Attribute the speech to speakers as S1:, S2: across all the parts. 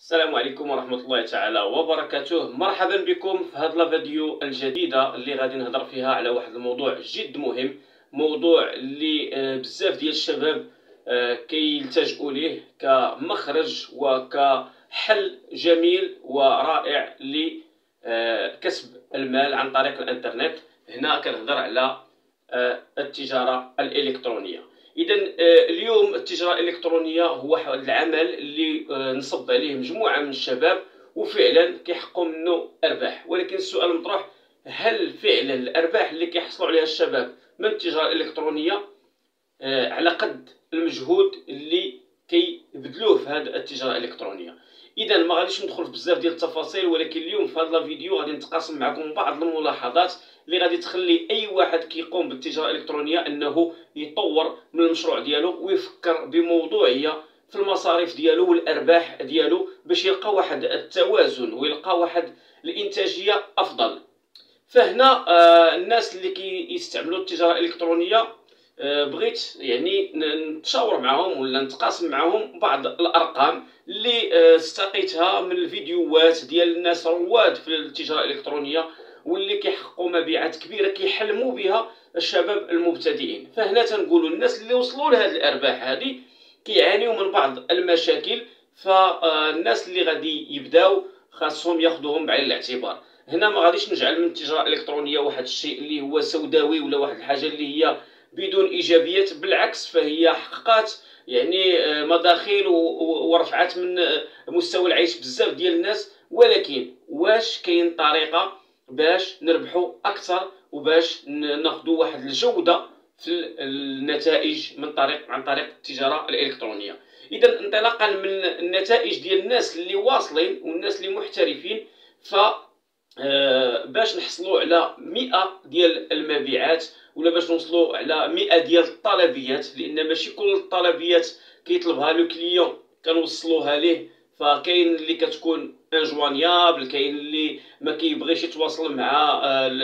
S1: السلام عليكم ورحمة الله تعالى وبركاته. مرحبا بكم في هذا الفيديو الجديدة اللي غادي نهضر فيها على واحد الموضوع جد مهم، موضوع اللي بزاف ديال الشباب كيلتجئوا ليه كمخرج وكحل جميل ورائع لكسب المال عن طريق الانترنت. هنا كنهضر على التجارة الإلكترونية. إذا اليوم التجارة الإلكترونية هو واحد العمل اللي نصب عليه مجموعة من الشباب وفعلا كيحققوا منه أرباح، ولكن السؤال المطروح: هل فعلا الأرباح اللي كيحصلوا عليها الشباب من التجارة الإلكترونية على قد المجهود اللي كيبذلوه في هذه التجارة الإلكترونية؟ إذا ما غاديش ندخل في بزاف ديال التفاصيل، ولكن اليوم في هذا الفيديو غادي نتقاسم معكم بعض الملاحظات اللي غادي تخلي اي واحد كيقوم بالتجاره الالكترونيه انه يطور من المشروع ديالو ويفكر بموضوعيه في المصاريف ديالو والارباح ديالو باش يلقى واحد التوازن ويلقى واحد الانتاجيه افضل. فهنا الناس اللي كيستعملوا التجاره الالكترونيه بغيت يعني نتشاور معهم ولا نتقاسم معهم بعض الارقام اللي استقيتها من الفيديوهات ديال الناس رواد في التجاره الالكترونيه واللي كيحققوا مبيعات كبيره كيحلموا بها الشباب المبتدئين. فهنا تنقولوا الناس اللي وصلوا لهذه الارباح هذه كيعانيوا من بعض المشاكل، فالناس اللي غادي يبداو خاصهم ياخذوهم بعين الاعتبار. هنا ما غاديش نجعل من التجاره الالكترونيه واحد الشيء اللي هو سوداوي ولا واحد الحاجه اللي هي بدون ايجابيات، بالعكس فهي حققات يعني مداخيل ورفعات من مستوى العيش بزاف ديال الناس. ولكن واش كاين طريقه باش نربحوا اكثر وباش ناخذوا واحد الجوده في النتائج عن طريق التجاره الالكترونيه؟ اذا انطلاقا من النتائج ديال الناس اللي واصلين والناس اللي محترفين، ف باش نحصلوا على 100 ديال المبيعات ولا باش نوصلوا على 100 ديال الطلبيات، لان ماشي كل الطلبيات كيطلبها لو كليون كنوصلوها ليه، فكاين اللي كتكون انجوانيابل، كاين اللي ما كيبغيش يتواصل مع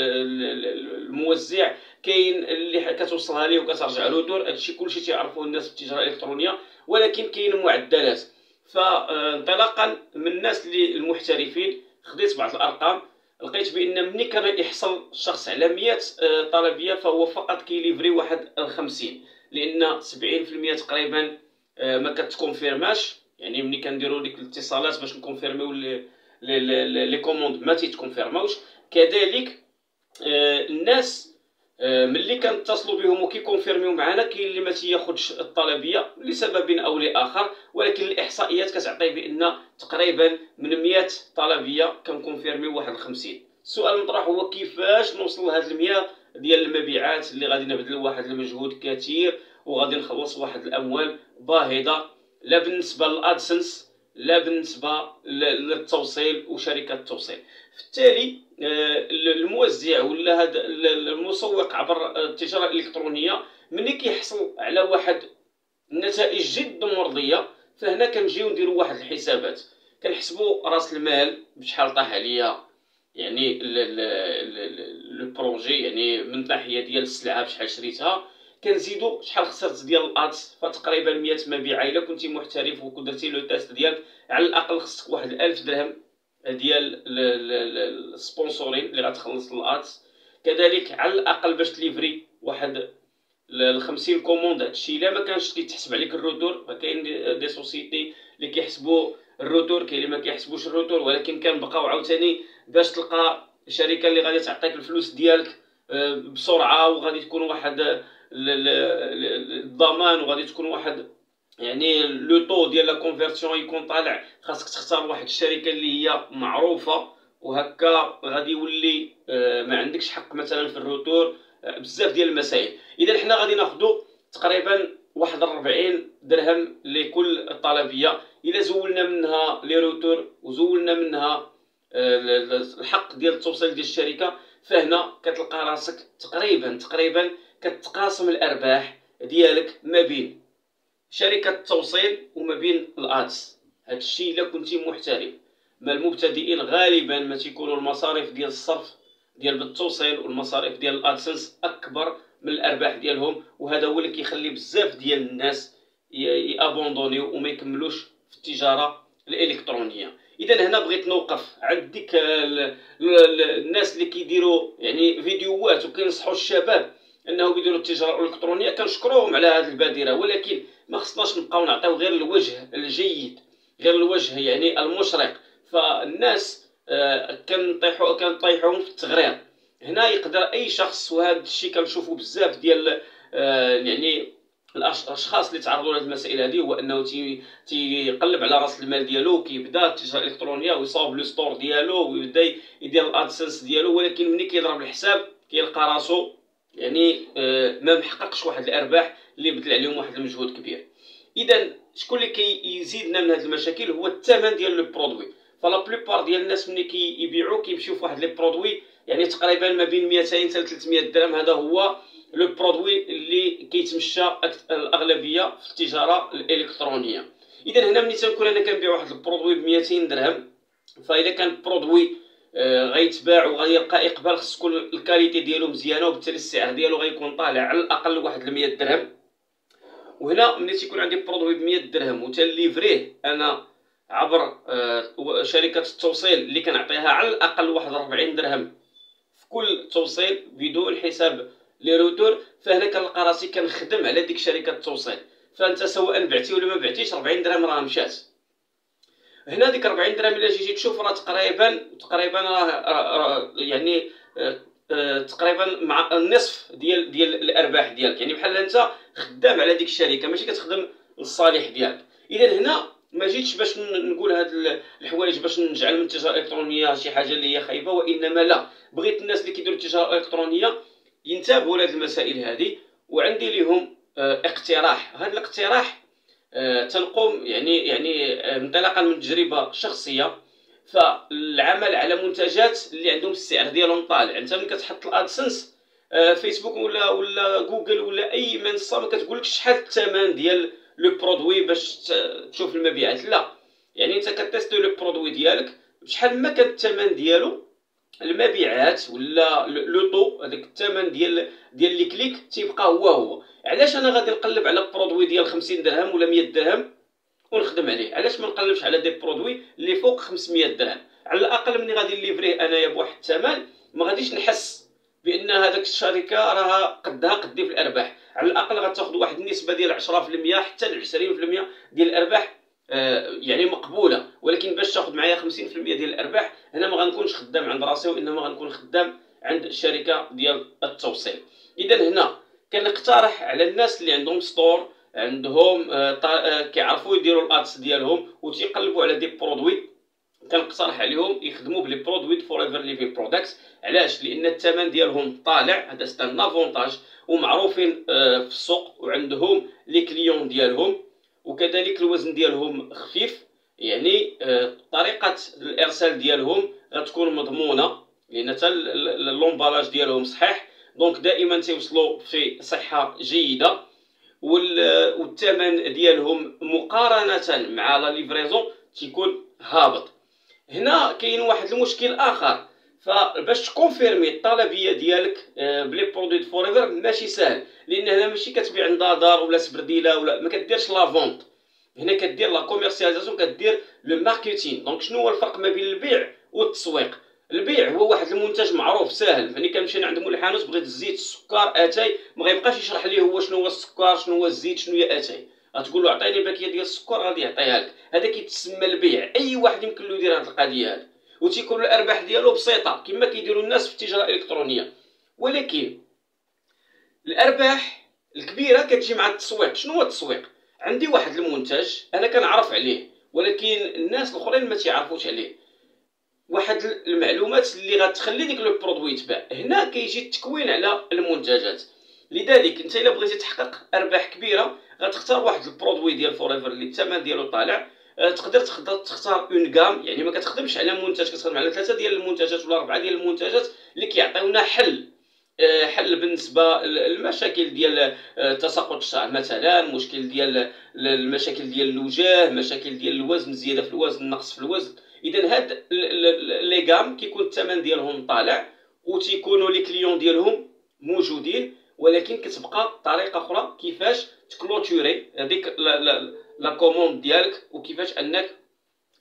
S1: الموزع، كاين اللي كتوصلها ليه وكترجع له دور. هادشي كلشي تيعرفوه الناس في التجاره الالكترونيه، ولكن كاين معدلات. فانطلاقا من الناس اللي المحترفين خديت بعض الارقام، لقيت بان ملي كان يحصل الشخص على 100 طلبيه فهو فقط كيليفري واحد 50، لان 70% تقريبا ما كتكونفيرماش. يعني ملي كنديروا ديك الاتصالات باش نكونفيرميو لي كوموند ما تيتكونفيرماوش. كذلك الناس ملي كنتصلوا بهم وكيكونفيرميو معنا كاين اللي ما تياخذش الطلبيه لسبب او لاخر، ولكن الاحصائيات كتعطي بان تقريبا من 100 طلبيه كنكونفيرميو واحد 50. السؤال المطروح هو كيفاش نوصل لهاد 100 ديال المبيعات اللي غادي نبذل واحد المجهود كثير وغادي نخلص واحد الاموال باهظه، لا بالنسبه للادسنس لا بالنسبه للتوصيل وشركه التوصيل. في التالي الموزع ولا هذا المسوق عبر التجاره الالكترونيه ملي كيحصل على واحد النتائج جد مرضيه، فهنا كنجيو نديروا واحد الحسابات، كنحسبوا راس المال بشحال طاح عليا، يعني البروجي يعني من ناحيه ديال السلعه بشحال شريتها، كنزيدوا شحال خسرت ديال الادس، فتقريبا 100 مبيعه. الا كنتي محترف وكدرتي لو تيست ديالك على الاقل خصك واحد 1000 درهم ديال السبونسورين اللي غتخلص للادس. كذلك على الاقل باش تليفري واحد 50 كوموند. هادشي الا ما كانش كيتحسب عليك الروتور، فكاين دي سوسيتي اللي كيحسبوا الروتور، كاين اللي ما كيحسبوش الروتور، ولكن كنبقاو عاوتاني باش تلقى شركه اللي غادي تعطيك الفلوس ديالك بسرعه، وغادي تكون واحد الضمان، وغادي تكون واحد يعني لو طو ديال لا كونفيرسيون يكون طالع. خاصك تختار واحد الشركه اللي هي معروفه، وهكا غادي يولي ما عندكش حق مثلا في الروتور، بزاف ديال المسائل. اذا حنا غادي ناخذوا تقريبا واحد 40 درهم لكل طلبيه. الا زولنا منها لي روتور وزولنا منها الحق ديال التوصيل ديال الشركه، فهنا كتلقى راسك تقريبا كتقاسم الارباح ديالك ما بين شركه التوصيل وما بين الادس. هادشي الا كنتي محترف. ما المبتدئين غالبا ما تيكونوا المصاريف ديال الصرف ديال بالتوصيل والمصاريف ديال الادسنس اكبر من الارباح ديالهم، وهذا هو اللي كيخلي بزاف ديال الناس يابوندونيو وما يكملوش في التجاره الالكترونيه. اذا هنا بغيت نوقف عند ديك الناس اللي كيديروا يعني فيديوهات وكينصحوا الشباب انهم يديروا التجاره الالكترونيه، كنشكروهم على هذه البادره، ولكن ما خصناش نبقاو نعطيو غير الوجه الجيد، غير الوجه يعني المشرق. فالناس كنطيحوهم في التغرير. هنا يقدر اي شخص، وهذا الشيء كنشوفوا بزاف ديال يعني الاشخاص اللي تعرضوا لهذه المسائل هذه، هو انه تيقلب على راس المال ديالو، كيبدا التجاره الالكترونيه ويصاوب لو ستور ديالو ويبدا يدير الادسنس ديالو، ولكن ملي كيضرب الحساب كيلقى راسو يعني ما محققش واحد الارباح اللي بدل عليهم واحد المجهود كبير. اذا شكون اللي كيزيدنا من هذه المشاكل؟ هو الثمن ديال لو برودوي. فلا بلوبار ديال الناس ملي كيبيعوا كيمشيو في واحد لي برودوي يعني تقريبا ما بين 200 حتى 300 درهم. هذا هو لو برودوي اللي كيتمشى الاغلبيه في التجاره الالكترونيه. اذا هنا ملي تنكون انا كنبيع واحد البرودوي ب 200 درهم، فاذا كان البرودوي غيتباع وغيلقى اقبال، خص تكون الكاليتي ديالو مزيانه، وبالتالي السعر ديالو غيكون طالع على الاقل واحد 100 درهم. وهنا ملي تيكون عندي برودوي ب 100 درهم وتنليفريه انا عبر شركه التوصيل اللي كنعطيها على الاقل واحد 40 درهم في كل توصيل بدون حساب لي روتور، فهنا كنلقى راسي كنخدم على ديك شركه التوصيل. فانت سواء بعتي ولا ما بعتيش 40 درهم راه مشات. هنا ديك 40 درهم الا جيتي تشوف راه تقريبا راه يعني تقريبا مع النصف ديال الارباح ديالك. يعني بحال انت خدام على ديك الشركه، ماشي كتخدم للصالح ديالك. اذا هنا ما جيتش باش نقول هاد الحوايج باش نجعل من التجاره الالكترونيه شي حاجه اللي هي خايبه، وانما لا، بغيت الناس اللي كيديروا التجاره الالكترونيه ينتبهوا لهاد المسائل هذه. وعندي لهم اقتراح. هذا الاقتراح تنقوم يعني انطلاقا من تجربه شخصيه. فالعمل على منتجات اللي عندهم السعر ديالهم طالع. انت ملي كتحط الادسنس فيسبوك ولا جوجل ولا اي منصه ما كتقولكش شحال الثمن ديال لو برودوي باش تشوف المبيعات، لا. يعني انت كتيستي لو برودوي ديالك بشحال ما كان الثمن ديالو، المبيعات ولا لو طو، هذاك الثمن ديال لي كليك تيبقى هو. علاش انا غادي نقلب على برودوي ديال 50 درهم ولا 100 درهم ونخدم عليه؟ علاش ما نقلبش على دي برودوي اللي فوق 500 درهم؟ على الاقل ملي غادي نليفريه انايا بواحد الثمن ما غاديش نحس بان هذاك الشركه راها قدها قدي في الارباح. على الاقل غتاخذ واحد النسبه ديال 10% حتى ل 20% ديال الارباح يعني مقبوله. ولكن باش تاخذ معايا 50% ديال الارباح، هنا ما غنكونش خدام عند راسي، وانما غنكون خدام عند الشركه ديال التوصيل. اذا هنا كنقترح على الناس اللي عندهم ستور، عندهم كيعرفوا يديروا الادس ديالهم وتيقلبوا على دي برودوي، كنقترح عليهم يخدموا بلي برودوي فور ايفر ليفين برودكتس. علاش؟ لان الثمن ديالهم طالع، هذا سي ان افونتاج، ومعروفين في السوق، وعندهم لي كليون ديالهم، وكذلك الوزن ديالهم خفيف. يعني طريقه الارسال ديالهم غتكون مضمونه، لان حتى لومبالاج ديالهم صحيح، دونك دائما تيوصلوا في صحه جيده. والثمن ديالهم مقارنه مع لا ليفريزون تيكون هابط. هنا كاين واحد المشكل اخر. فباش تكونفيرمي الطلبيه ديالك بلي برودوي فور ايفر ماشي سهل، لان هنا ماشي كتبيع عند دار ولا سبرديله ولا ما كديرش لا فونت. هنا كدير لا كوميرسياليزاسيون، كدير لو ماركتين. دونك شنو هو الفرق ما بين البيع والتسويق؟ البيع هو واحد المنتج معروف ساهل، فاني كنمشي عند مول الحانوت بغيت الزيت السكر اتاي، ما غيبقاش يشرح ليه هو شنو هو السكر شنو هو الزيت شنو هي اتاي. غتقول له عطيني باكيه ديال السكر غادي يعطيها لك. هذا كيتسمى البيع. اي واحد يمكن له يدير هذه القضيه هذه، وتيكون الارباح ديالو بسيطه كما كيديروا الناس في التجاره الالكترونيه. ولكن الارباح الكبيره كتجي مع التسويق. شنو هو التسويق؟ عندي واحد المنتج انا كنعرف عليه، ولكن الناس الاخرين ما تيعرفوش عليه، واحد المعلومات اللي غتخلي ديك لو برودوي يتباع. هنا كيجي التكوين على المنتجات. لذلك انت الا بغيتي تحقق ارباح كبيره غتختار واحد البرودوي ديال فور ايفر اللي الثمن ديالو طالع. تقدر تختار اون غام، يعني ما كتخدمش على منتج، كتخدم على 3 ديال المنتجات ولا 4 ديال المنتجات اللي كيعطيونا حل بالنسبه للمشاكل ديال تساقط الشعر مثلا، مشكل ديال المشاكل ديال الوجه، مشاكل ديال الوزن، زياده في الوزن، نقص في الوزن. اذا هاد لي غام كيكون الثمن ديالهم طالع وتيكونوا لي كليون ديالهم موجودين، ولكن كتبقى طريقه اخرى كيفاش تكلوتوري هذيك لا كوموند ديالك، وكيفاش انك